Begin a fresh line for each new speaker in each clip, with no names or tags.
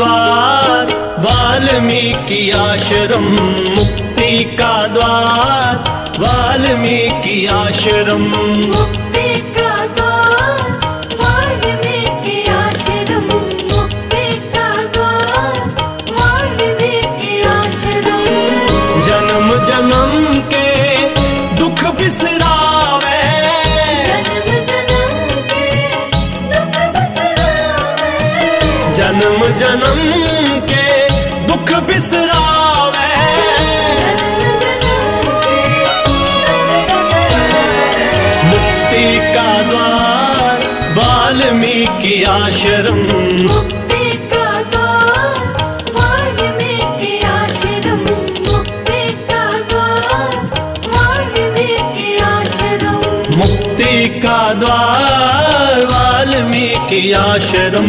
द्वार वाल्मीकि आश्रम, मुक्ति का द्वार वाल्मीकि आश्रम,
मुक्ति का द्वार वाल्मीकि आश्रम, मुक्ति का द्वार वाल्मीकि आश्रम।
जन्म जन्म के दुख बिसरावे,
जन्म जन्म के दुख बिसरावे,
जन्म जन्म के दुख बिसरावे। मुक्ति का द्वार वाल्मीकि आश्रम,
मुक्ति का द्वार वाल्मीकि आश्रम, मुक्ति का द्वार वाल्मीकि आश्रम,
मुक्ति का द्वार वाल्मीकि आश्रम।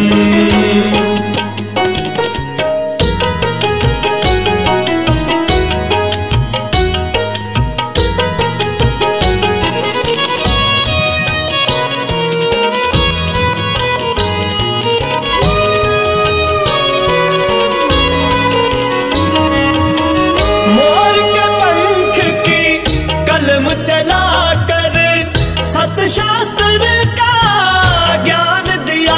मोर के पंख की कलम चलाकर सतशास्त्र का ज्ञान दिया,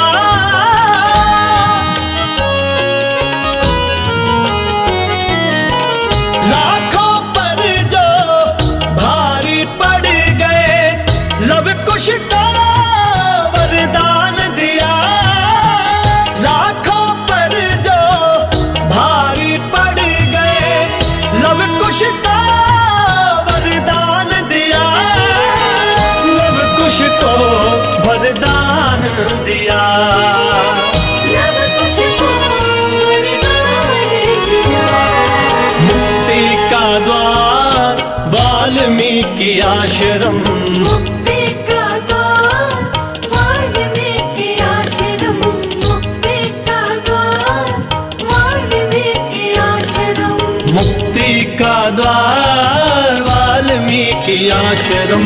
लाखों पर जो भारी पड़ गए लव कुश का वरदान दिया, लाखों पर जो भारी पड़ गए लव कुश का वरदान दिया, लव कुश को वरदान दिया।
लव कुश को वरदान दिया।
मुक्ति का द्वार वाल्मीकि आश्रम,
मुक्ति का द्वार वाल्मीकि आश्रम, मुक्ति का द्वार वाल्मीकि आश्रम,
मुक्ति का द्वार वाल्मीकि आश्रम।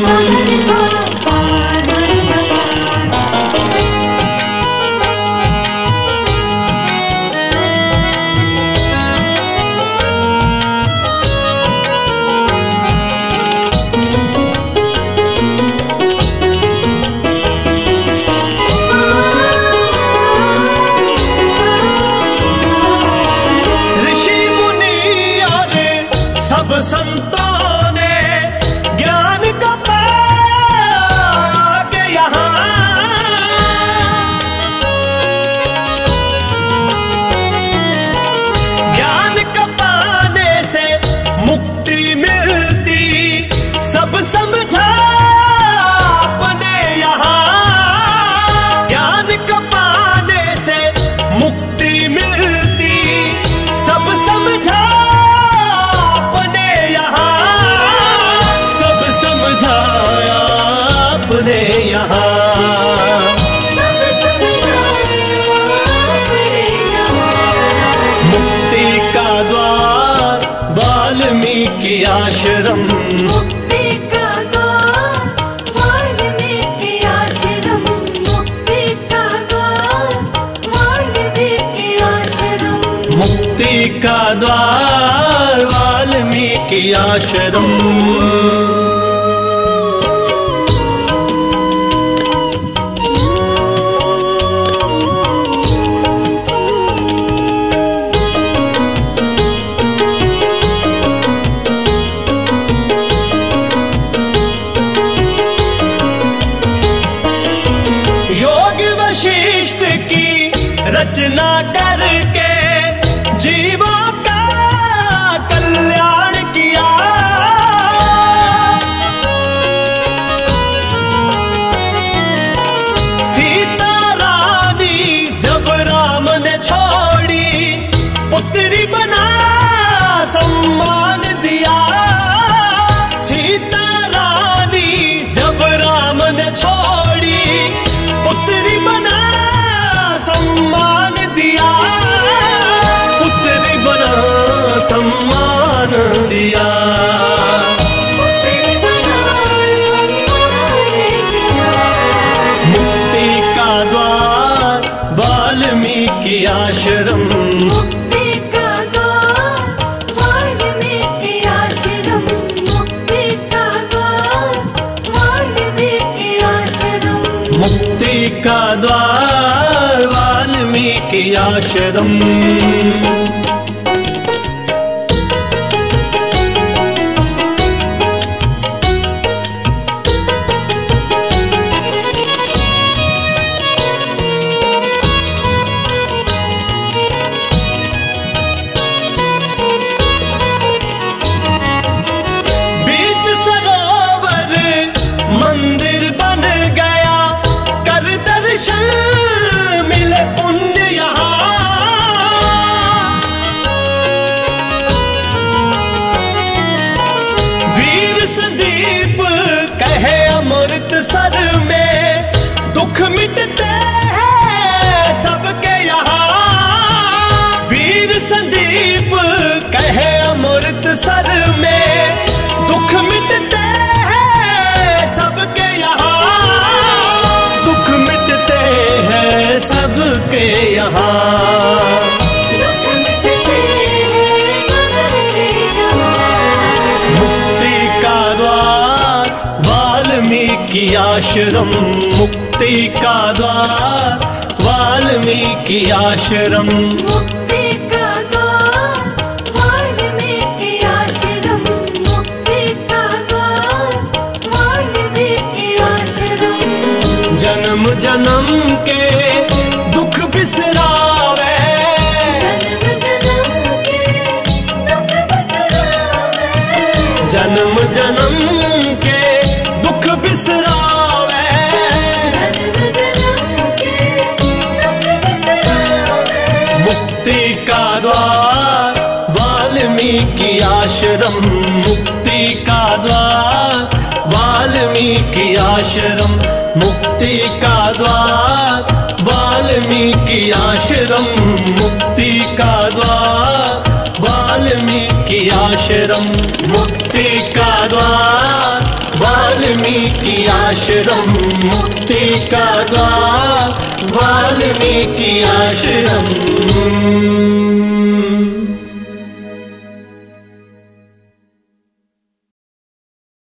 ऋषि मुनि और सब संतों ने ज्ञान का पाग यहाँ, ज्ञान का पाने से मुक्ति मिलती सब समझा अपने यहाँ, ज्ञान का पाने से मुक्ति मिलती सब समझा अपने यहाँ, सब समझाया अपने यहाँ।
सब समझाया अपने यहाँ।
मुक्ति का द्वार वाल्मीकि आश्रम,
मुक्ति का द्वार वाल्मीकि आश्रम, मुक्ति का द्वार वाल्मीकि आश्रम,
मुक्ति का द्वार वाल्मीकि आश्रम। योग वशिष्ठ की रचना करके जीवों का कल्याण किया, सीता रानी जब राम ने छोड़ी पुत्री बना सम्मान दिया, सीता रानी जब राम ने छोड़ी पुत्री बना सम्मान दिया, पुत्री बना सम्मान दिया।
पुत्री बना सम्मान दिया।
मुक्ति का द्वार वाल्मीकि आश्रम।
मुक्ति का द्वार वाल्मीकि आश्रम, मुक्ति का द्वार वाल्मीकि आश्रम।
मुक्ति का द्वार वाल्मीकि आश्रम। मिले पुण्य यहाँ, वीर संदीप कहे अमृतसर में दुख मिटते हैं सबके यहाँ। वीर संदीप कहे अमृतसर में दुख मिटते हैं सबके यहाँ, दुख मिटते हैं सबके यहाँ। मुक्ति का द्वार वाल्मीकि आश्रम, मुक्ति का द्वार वाल्मीकि आश्रम।
मुक्ति का द्वार वाल्मीकि आश्रम, मुक्ति का द्वार वाल्मीकि आश्रम।
जन्म जन्म के दुख बिसरावे, जन्म जन्म के दुख बिसरावे, मुक्ति का द्वार वाल्मीकि आश्रम, मुक्ति का द्वार वाल्मीकि आश्रम। मुक्ति का द्वार वाल्मीकि आश्रम, मुक्ति का द्वार वाल्मीकि आश्रम। मुक्ति का द्वार वाल्मीकि आश्रम, मुक्ति का द्वार वाल्मीकि आश्रम।